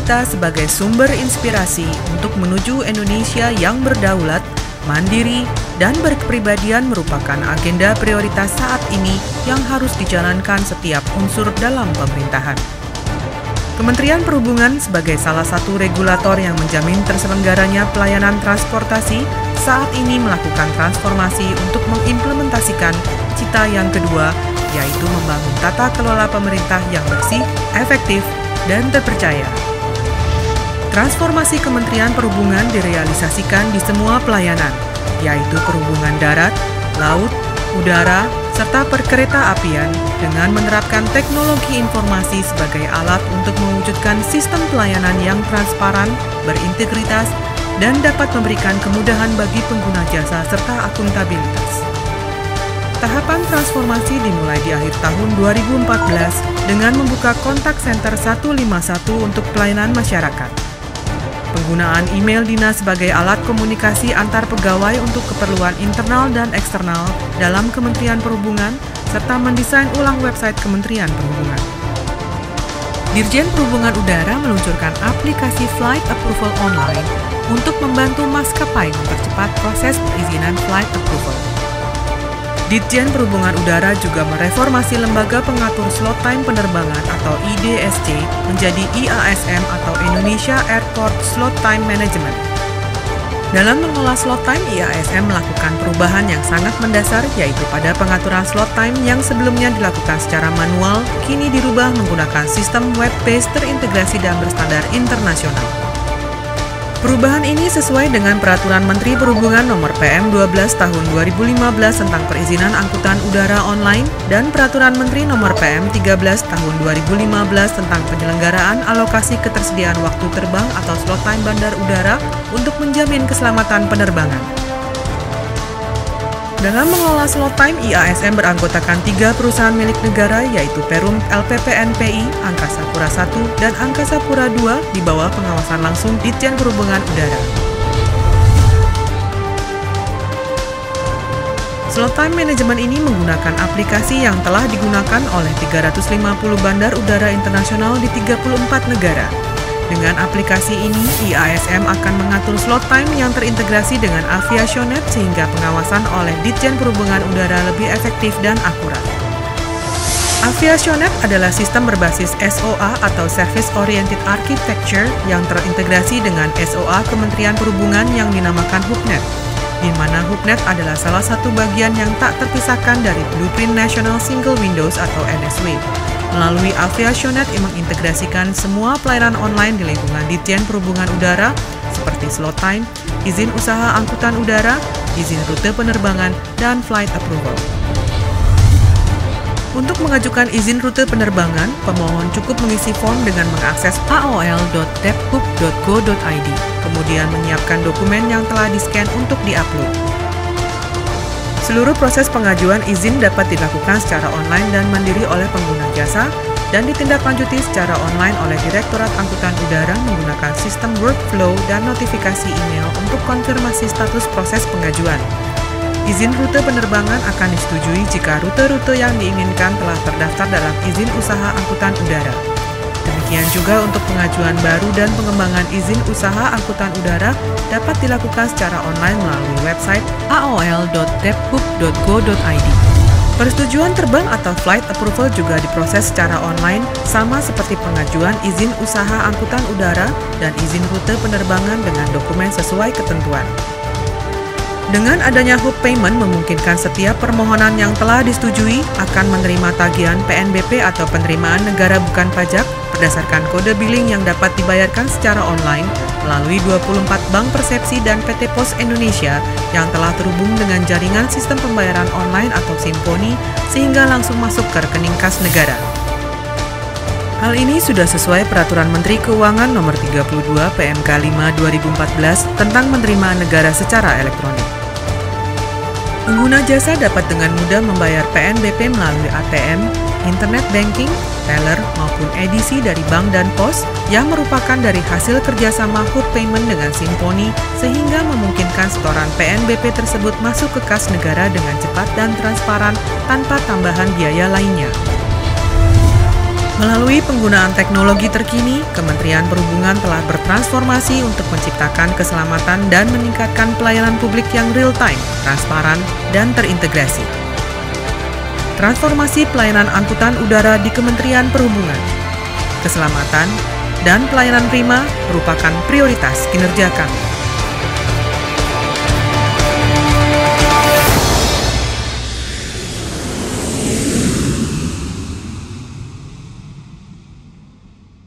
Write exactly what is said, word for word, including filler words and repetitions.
kita sebagai sumber inspirasi untuk menuju Indonesia yang berdaulat, mandiri, dan berkepribadian merupakan agenda prioritas saat ini yang harus dijalankan setiap unsur dalam pemerintahan. Kementerian Perhubungan sebagai salah satu regulator yang menjamin terselenggaranya pelayanan transportasi saat ini melakukan transformasi untuk mengimplementasikan cita yang kedua, yaitu membangun tata kelola pemerintah yang bersih, efektif, dan terpercaya. Transformasi Kementerian Perhubungan direalisasikan di semua pelayanan, yaitu perhubungan darat, laut, udara, serta perkereta-apian dengan menerapkan teknologi informasi sebagai alat untuk mewujudkan sistem pelayanan yang transparan, berintegritas, dan dapat memberikan kemudahan bagi pengguna jasa serta akuntabilitas. Tahapan transformasi dimulai di akhir tahun dua ribu empat belas dengan membuka kontak center seratus lima puluh satu untuk pelayanan masyarakat. Penggunaan email dinas sebagai alat komunikasi antar pegawai untuk keperluan internal dan eksternal dalam Kementerian Perhubungan, serta mendesain ulang website Kementerian Perhubungan. Dirjen Perhubungan Udara meluncurkan aplikasi Flight Approval Online untuk membantu maskapai mempercepat proses perizinan flight approval. Ditjen Perhubungan Udara juga mereformasi Lembaga Pengatur Slot Time Penerbangan atau I D S C menjadi I A S M atau Indonesia Airport Slot Time Management. Dalam mengelola slot time, I A S M melakukan perubahan yang sangat mendasar, yaitu pada pengaturan slot time yang sebelumnya dilakukan secara manual, kini dirubah menggunakan sistem web-based terintegrasi dan berstandar internasional. Perubahan ini sesuai dengan Peraturan Menteri Perhubungan Nomor P M dua belas Tahun dua ribu lima belas tentang perizinan angkutan udara online dan Peraturan Menteri Nomor P M tiga belas Tahun dua ribu lima belas tentang penyelenggaraan alokasi ketersediaan waktu terbang atau slot time bandar udara untuk menjamin keselamatan penerbangan. Dalam mengelola slot time, I A S M beranggotakan tiga perusahaan milik negara, yaitu Perum L P P N P I, Angkasa Pura I, dan Angkasa Pura dua di bawah pengawasan langsung Ditjen Perhubungan Udara. Slot time management ini menggunakan aplikasi yang telah digunakan oleh tiga ratus lima puluh bandar udara internasional di tiga puluh empat negara. Dengan aplikasi ini, I A S M akan mengatur slot time yang terintegrasi dengan Aviationet sehingga pengawasan oleh Ditjen Perhubungan Udara lebih efektif dan akurat. Aviationet adalah sistem berbasis S O A atau Service Oriented Architecture yang terintegrasi dengan S O A Kementerian Perhubungan yang dinamakan HubNet, di mana HubNet adalah salah satu bagian yang tak terpisahkan dari Blueprint National Single Windows atau N S W. Melalui Aviationet yang mengintegrasikan semua pelayanan online di lingkungan Ditjen Perhubungan Udara seperti slot time, izin usaha angkutan udara, izin rute penerbangan, dan flight approval. Untuk mengajukan izin rute penerbangan, pemohon cukup mengisi form dengan mengakses a o l dot depthub dot go dot i d, kemudian menyiapkan dokumen yang telah di-scan untuk di-upload. Seluruh proses pengajuan izin dapat dilakukan secara online dan mandiri oleh pengguna jasa dan ditindaklanjuti secara online oleh Direktorat Angkutan Udara menggunakan sistem workflow dan notifikasi email untuk konfirmasi status proses pengajuan. Izin rute penerbangan akan disetujui jika rute-rute yang diinginkan telah terdaftar dalam izin usaha angkutan udara. Demikian juga untuk pengajuan baru dan pengembangan izin usaha angkutan udara dapat dilakukan secara online melalui website a o l dot depthub dot go dot i d. Persetujuan terbang atau flight approval juga diproses secara online sama seperti pengajuan izin usaha angkutan udara dan izin rute penerbangan dengan dokumen sesuai ketentuan. Dengan adanya Hub Payment memungkinkan setiap permohonan yang telah disetujui akan menerima tagihan P N B P atau penerimaan negara bukan pajak berdasarkan kode billing yang dapat dibayarkan secara online melalui dua puluh empat bank persepsi dan P T Pos Indonesia yang telah terhubung dengan jaringan sistem pembayaran online atau Simponi sehingga langsung masuk ke rekening kas negara. Hal ini sudah sesuai Peraturan Menteri Keuangan Nomor tiga puluh dua P M K lima dua ribu empat belas tentang penerimaan negara secara elektronik. Pengguna jasa dapat dengan mudah membayar P N B P melalui A T M, internet banking, teller, maupun edisi dari bank dan pos yang merupakan dari hasil kerjasama Hub Payment dengan Simponi sehingga memungkinkan setoran P N B P tersebut masuk ke kas negara dengan cepat dan transparan tanpa tambahan biaya lainnya. Melalui penggunaan teknologi terkini, Kementerian Perhubungan telah bertransformasi untuk menciptakan keselamatan dan meningkatkan pelayanan publik yang real-time, transparan, dan terintegrasi. Transformasi pelayanan angkutan udara di Kementerian Perhubungan. Keselamatan dan pelayanan prima merupakan prioritas kinerja kami.